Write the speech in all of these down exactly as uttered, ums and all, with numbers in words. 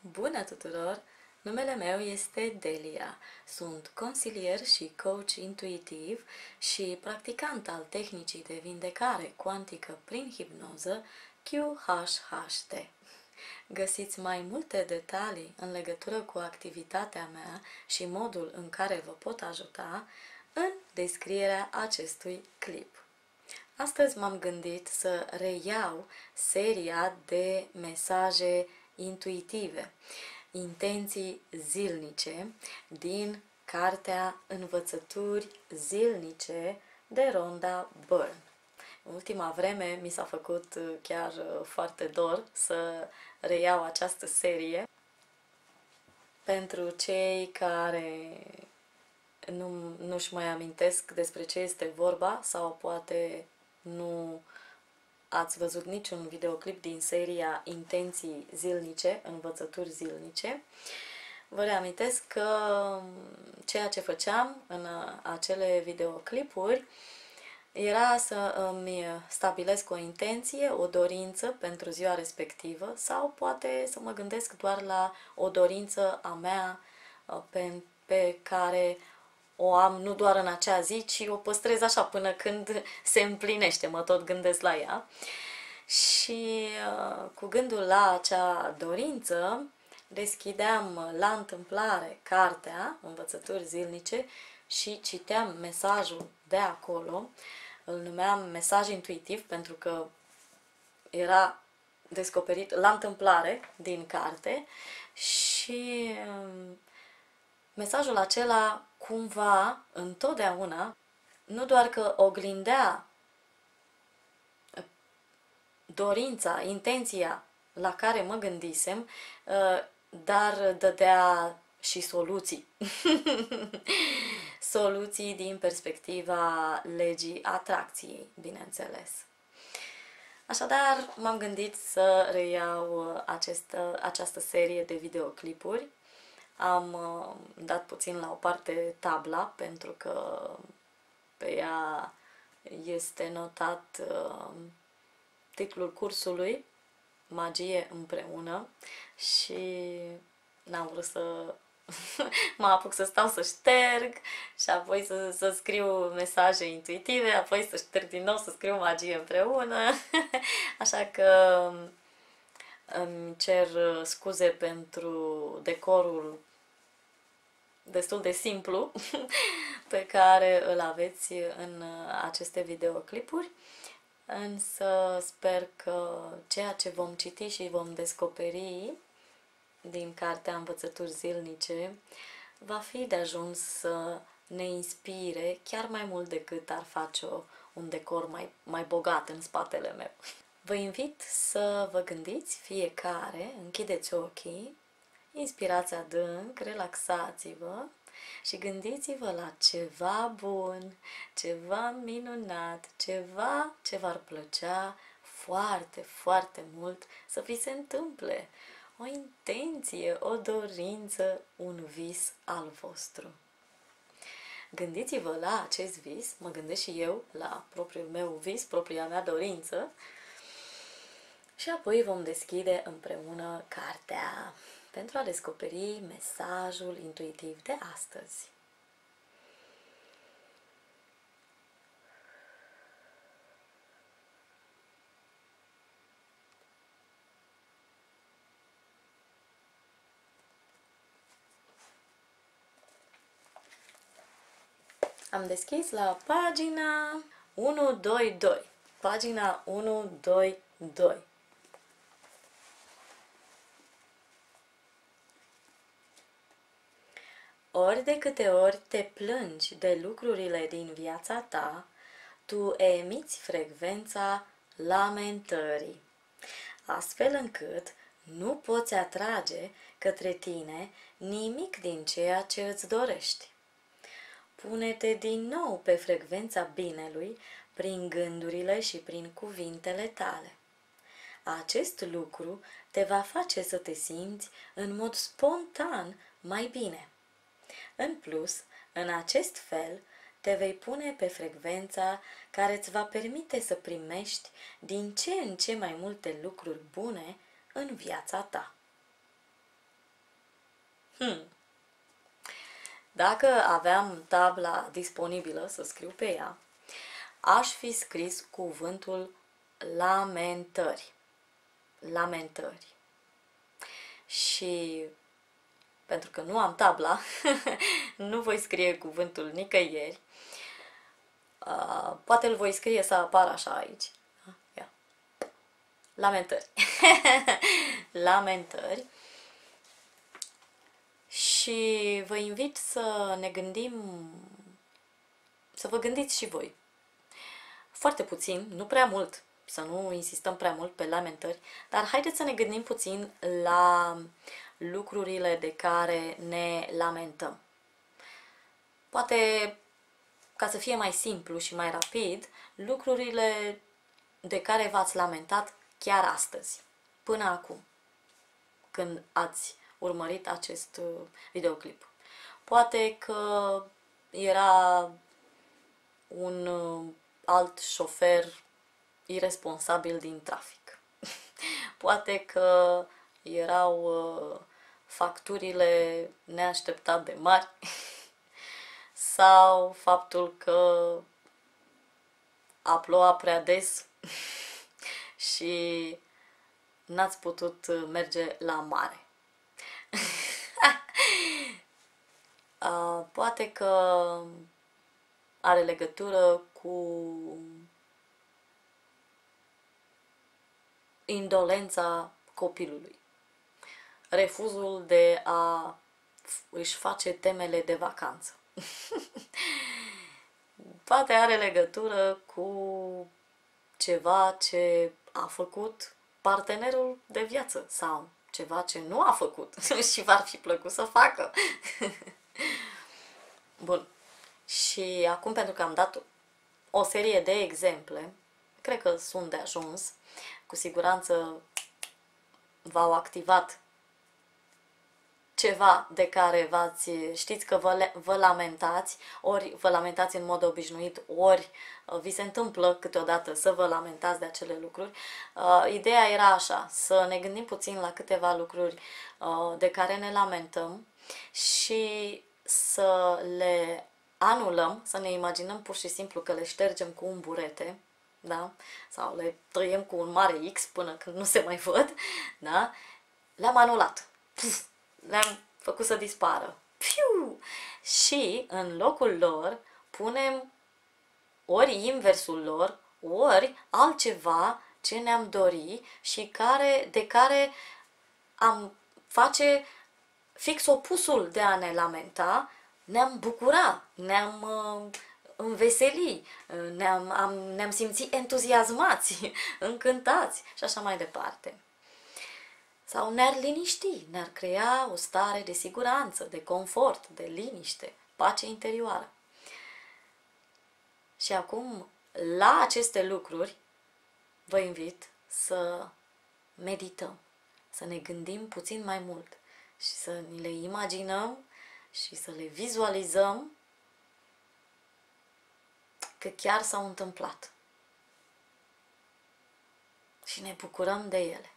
Bună tuturor! Numele meu este Delia. Sunt consilier și coach intuitiv și practicant al tehnicii de vindecare cuantică prin hipnoză Q H H T. Găsiți mai multe detalii în legătură cu activitatea mea și modul în care vă pot ajuta în descrierea acestui clip. Astăzi m-am gândit să reiau seria de mesaje intuitive, intenții zilnice, din cartea Învățături zilnice de Rhonda Byrne. În ultima vreme mi s-a făcut chiar foarte dor să reiau această serie. Pentru cei care nu, nu-și mai amintesc despre ce este vorba sau poate nu ați văzut niciun videoclip din seria Intenții zilnice, Învățături zilnice, vă reamintesc că ceea ce făceam în acele videoclipuri era să îmi stabilesc o intenție, o dorință pentru ziua respectivă sau poate să mă gândesc doar la o dorință a mea pe, pe care o am nu doar în acea zi, ci o păstrez așa până când se împlinește, mă tot gândesc la ea. Și cu gândul la acea dorință, deschideam la întâmplare cartea Învățături zilnice și citeam mesajul de acolo. Îl numeam mesaj intuitiv pentru că era descoperit la întâmplare din carte și mesajul acela cumva, întotdeauna, nu doar că oglindea dorința, intenția la care mă gândisem, dar dădea și soluții. Soluții din perspectiva legii atracției, bineînțeles. Așadar, m-am gândit să reiau această, această serie de videoclipuri. Am dat puțin la o parte tabla, pentru că pe ea este notat titlul cursului, Magie împreună, și n-am vrut să mă apuc să stau să șterg și apoi să, să scriu mesaje intuitive, apoi să șterg din nou, să scriu Magie împreună. Așa că îmi cer scuze pentru decorul destul de simplu pe care îl aveți în aceste videoclipuri, însă sper că ceea ce vom citi și vom descoperi din cartea Învățături zilnice va fi de ajuns să ne inspire chiar mai mult decât ar face un decor mai, mai bogat în spatele meu. Vă invit să vă gândiți fiecare, închideți ochii, inspirați adânc, relaxați-vă și gândiți-vă la ceva bun, ceva minunat, ceva ce v-ar plăcea foarte, foarte mult să vi se întâmple. O intenție, o dorință, un vis al vostru. Gândiți-vă la acest vis, mă gândesc și eu la propriul meu vis, propria mea dorință, și apoi vom deschide împreună cartea pentru a descoperi mesajul intuitiv de astăzi. Am deschis la pagina unu doi doi. Pagina unu doi doi. Ori de câte ori te plângi de lucrurile din viața ta, tu emiți frecvența lamentării, astfel încât nu poți atrage către tine nimic din ceea ce îți dorești. Pune-te din nou pe frecvența binelui prin gândurile și prin cuvintele tale. Acest lucru te va face să te simți în mod spontan mai bine. În plus, în acest fel, te vei pune pe frecvența care îți va permite să primești din ce în ce mai multe lucruri bune în viața ta. Hmm. Dacă aveam tabla disponibilă să scriu pe ea, aș fi scris cuvântul lamentări. Lamentări. Și pentru că nu am tabla, nu voi scrie cuvântul nicăieri. Uh, poate îl voi scrie să apară așa aici. Ia. Lamentări. Lamentări. Și vă invit să ne gândim, să vă gândiți și voi. Foarte puțin, nu prea mult, să nu insistăm prea mult pe lamentări, dar haideți să ne gândim puțin la lucrurile de care ne lamentăm. Poate, ca să fie mai simplu și mai rapid, lucrurile de care v-ați lamentat chiar astăzi, până acum, când ați urmărit acest videoclip. Poate că era un alt șofer iresponsabil din trafic. Poate că erau facturile neașteptat de mari sau faptul că a plouat prea des și n-ați putut merge la mare. Poate că are legătură cu indolența copilului, refuzul de a își face temele de vacanță. Poate are legătură cu ceva ce a făcut partenerul de viață sau ceva ce nu a făcut și v-ar fi plăcut să facă. Bun. Și acum, pentru că am dat o serie de exemple, cred că sunt de ajuns, cu siguranță v-au activat ceva de care v-ați, știți că vă, vă lamentați, ori vă lamentați în mod obișnuit, ori vi se întâmplă câteodată să vă lamentați de acele lucruri. Uh, ideea era așa, să ne gândim puțin la câteva lucruri uh, de care ne lamentăm și să le anulăm, să ne imaginăm pur și simplu că le ștergem cu un burete, da? Sau le tăiem cu un mare X până când nu se mai văd, da? Le-am anulat. Le-am făcut să dispară. Piu! Și în locul lor punem ori inversul lor, ori altceva ce ne-am dori și care, de care am face fix opusul de a ne lamenta, ne-am bucura, ne-am uh, înveseli, ne-am, am, ne-am simțit entuziasmați, încântați și așa mai departe. Sau ne-ar liniști, ne-ar crea o stare de siguranță, de confort, de liniște, pace interioară. Și acum, la aceste lucruri, vă invit să medităm, să ne gândim puțin mai mult și să ni le imaginăm și să le vizualizăm că chiar s-au întâmplat. Și ne bucurăm de ele.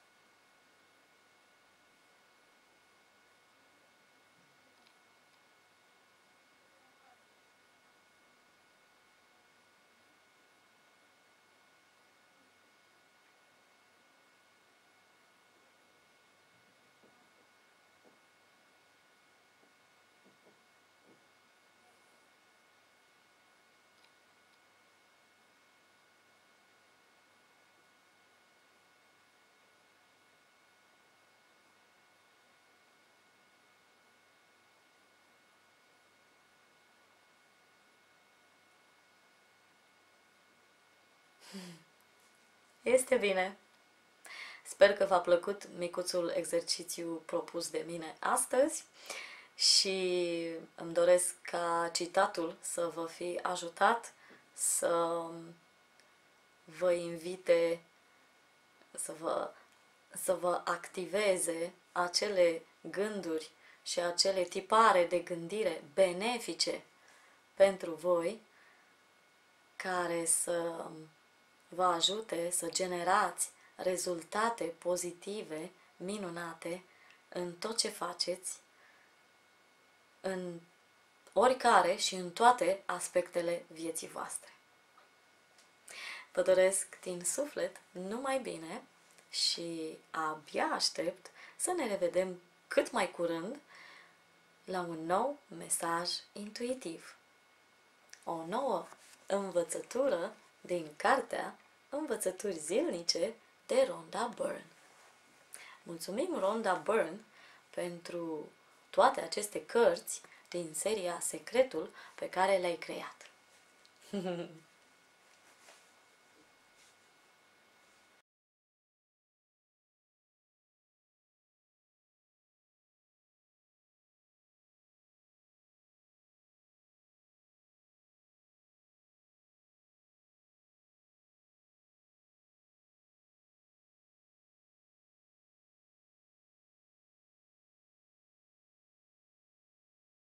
Este bine. Sper că v-a plăcut micuțul exercițiu propus de mine astăzi și îmi doresc ca citatul să vă fi ajutat, să vă invite, să vă, să vă activeze acele gânduri și acele tipare de gândire benefice pentru voi, care să vă ajute să generați rezultate pozitive, minunate, în tot ce faceți în oricare și în toate aspectele vieții voastre. Vă doresc din suflet numai bine și abia aștept să ne revedem cât mai curând la un nou mesaj intuitiv. O nouă învățătură din cartea Învățături zilnice de Rhonda Byrne. Mulțumim Rhonda Byrne pentru toate aceste cărți din seria Secretul pe care le-ai creat.